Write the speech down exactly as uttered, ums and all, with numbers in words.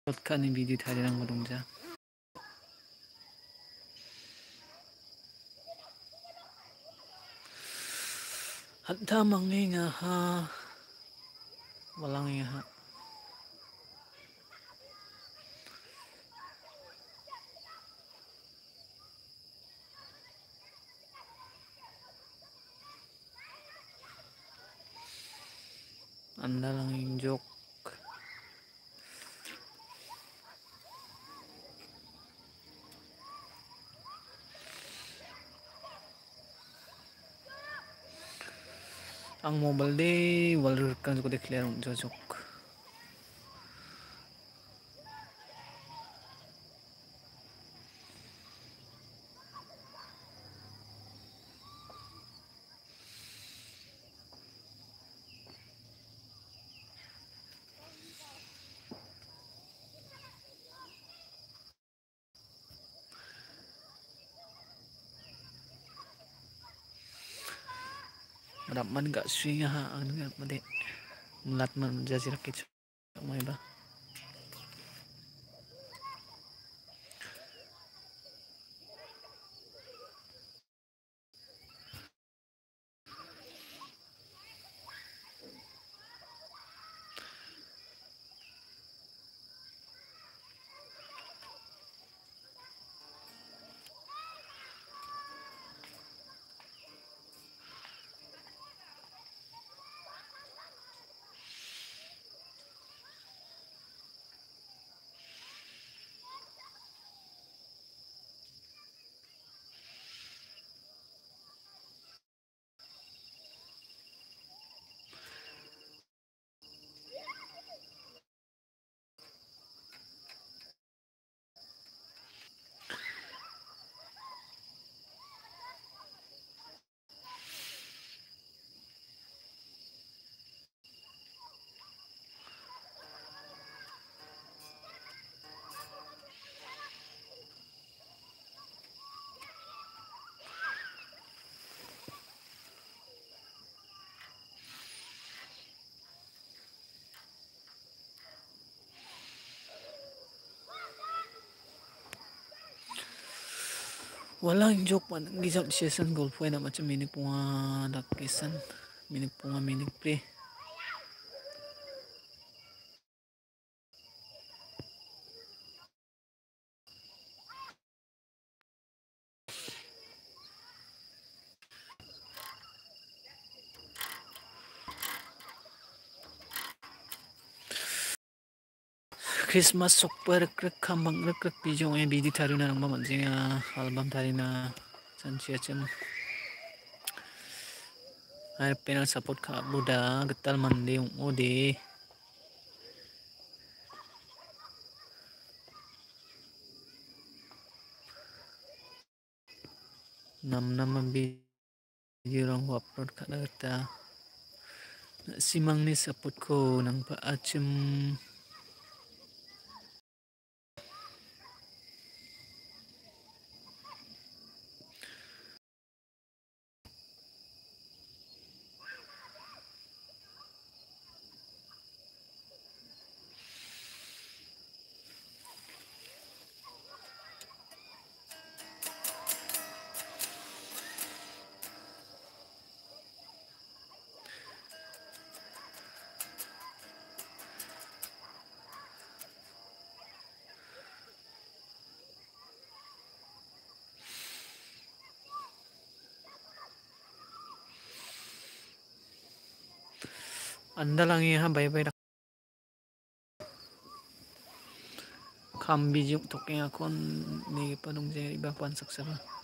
shortcutनि video thailand dongja hadda mangi nga ha walang nga ha anda lang yung joke ang mobile day wal kan ko declare un joke Madap man gak swing ha ang nga made mulat man jazira kichu may ba walang joke man gijak session golf na macam minik punga dakisan minik punga minik pre Christmas super krek kambang krek krek bijong e bidi tharu na nang mamanjing album thari na sanchi achem ai panel support kha buda getal mande ode nam nam bi jirong upload kha ta simang ni support ko nang pa achem anda lang ha bye bye kham bijong toking akon ni panung je iba pan saksa